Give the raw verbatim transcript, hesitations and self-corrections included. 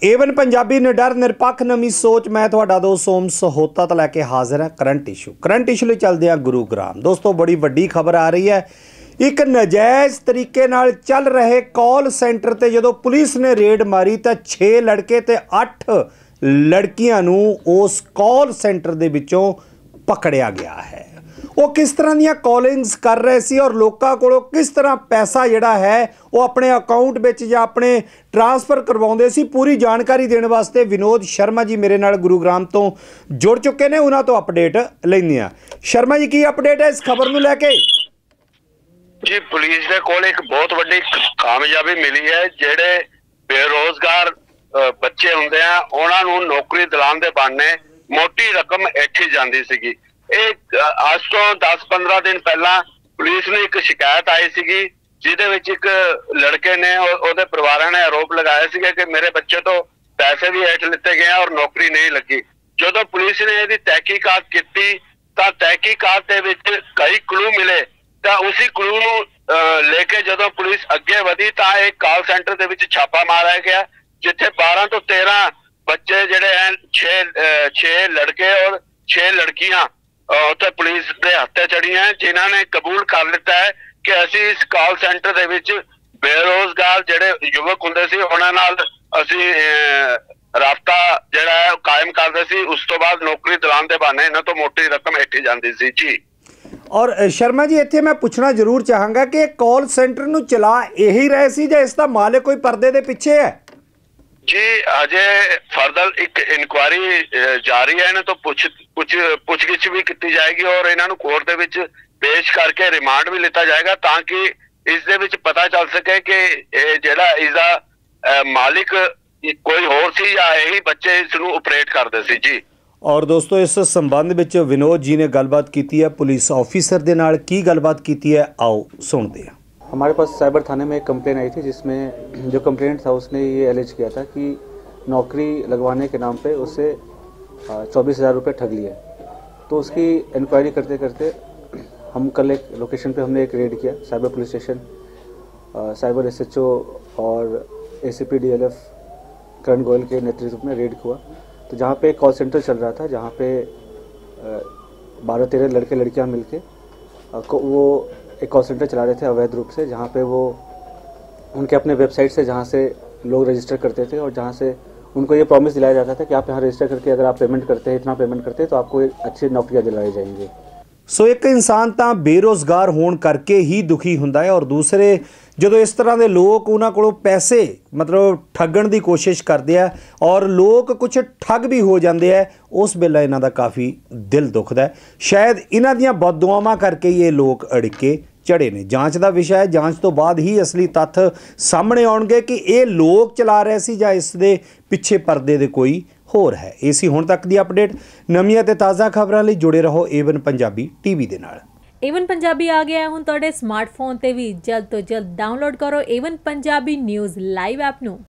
Avon Punjabi निडर निरपक्ष नवी सोच मैं तुहाडा दोस्त सोम सहोता तो लैके हाजिर है करंट इशू करंट इशू ले चलते हैं गुरुग्राम। दोस्तों बड़ी वड्डी खबर आ रही है। एक नजायज़ तरीके नाल चल रहे कॉल सेंटर ते जदों पुलिस ने रेड मारी तो छे लड़के ते अठ लड़कियां नूं उस कॉल सेंटर दे विचों पकड़िया गया है। वो किस तरह ਦੀਆਂ कॉलिंग्स कर रहे सी और लोगों को किस तरह पैसा जिहड़ा है वो अपने अकाउंट विच जां अपने ट्रांसफर करवाउंदे सी, पूरी जानकारी देने वास्ते विनोद शर्मा जी मेरे नाल गुरुग्राम तो जुड़ चुके ने। उन्हां तो अपडेट लैंदे आ। शर्मा जी की अपडेट है इस खबर नूं लैके? जी पुलिस दे कोल एक बहुत वड्डी कामयाबी मिली है। जिहड़े बेरोजगार बच्चे हुंदे आ उन्हां नूं नौकरी दिलाउण दे बहाने मोटी रकम ऐठी जांदी सीगी। एक आज तो दस पंद्रह दिन पहला पुलिस ने एक शिकायत आई सी जिदे विच एक लड़के ने और परिवार ने आरोप लगाया सीगा कि मेरे बच्चे तो पैसे भी हेठ लिते गए और नौकरी नहीं लगी। जो पुलिस ने यदि तहकीकात की तो तहकीकात दे विच कई क्लू मिले तो उसी क्लू नूं लेके जो पुलिस अगे वधी तो एक कॉल सेंटर दे विच छापा मारा गया जिथे बारह तो तेरह बच्चे जिहड़े हैं छे छे लड़के और छे लड़कियां उत्थे पुलिस के हत्थे चढ़ियां जिन्हां ने कबूल कर लिता है कि असी इस कॉल सेंटर दे विच बेरोजगार जिहड़े युवक हुंदे सी उन्हां नाल असी राबता जिहड़ा है कायम करदे सी। उस तो बाद नौकरी दिलाउण दे बहाने इन्हां तो मोटी रकम हेठी जांदी सी जी। और शर्मा जी इत्थे मैं पूछना जरूर चाहांगा कि कॉल सेंटर नूं चला यही रहे सी जां इसदा मालिक कोई पर्दे दे पिछे है? जी अजे फर्दर एक इंक्वायरी जारी है। इन्हें तो पुछ पुछ पुछगिछ भी की जाएगी और इन्हों कोर्ट दे विच पेश करके रिमांड भी लिता जाएगा ताकि इस दे विच पता चल सके कि जिहड़ा इसदा मालिक कोई होर सी या यही बच्चे इसनूं ऑपरेट करदे सी जी। और दोस्तों इस संबंध विच विनोद जी ने गलबात की है पुलिस ऑफिसर दे नाल की गलबात की है, आओ सुनते हैं। हमारे पास साइबर थाने में एक कंप्लेन आई थी जिसमें जो कंप्लेंट था उसने ये एलिज किया था कि नौकरी लगवाने के नाम पे उससे चौबीस हज़ार रुपये ठग लिए। तो उसकी इंक्वायरी करते करते हम कल एक लोकेशन पे हमने एक रेड किया। Cyber police station, cyber SHO और एसीपी डीएलएफ करण गोयल के नेतृत्व में रेड हुआ। तो जहाँ पे एक कॉल सेंटर चल रहा था जहाँ पे बारह तेरह लड़के लड़कियाँ मिलके वो एक कॉल सेंटर चला रहे थे अवैध रूप से, जहाँ पे वो उनके अपने वेबसाइट से जहाँ से लोग रजिस्टर करते थे और जहाँ से उनको ये प्रॉमिस दिलाया जाता था कि आप यहाँ रजिस्टर करके अगर आप पेमेंट करते हैं इतना पेमेंट करते हैं तो आपको अच्छी नौकरियाँ दिलाई जाएंगी। सो एक इंसान तो बेरोजगार होने करके ही दुखी हुंदा है और दूसरे जो इस तरह के लोग उन्होंने को पैसे मतलब ठगण की कोशिश करते हैं और लोग कुछ ठग भी हो जाते हैं, उस वेले इन्हों का काफ़ी दिल दुखदा है। शायद इन्हों दी बददुआवां करके ये लोग अड़के चढ़े ने। जांच का विषय है, जांच तो बाद ही असली तत्थ सामने आउणगे कि ये लोग चला रहे सी जां इस दे पिछे पर्दे दे कोई होर है। इसी हुण तक दी अपडेट नवीं ते ताज़ा खबरां लई जुड़े रहो एवन पंजाबी टीवी दे नाल। एवन पंजाबी आ गया हुण तुहाडे स्मार्टफोन ते भी। जल्द तो जल्द डाउनलोड करो एवन पंजाबी न्यूज़ लाइव ऐप नूं।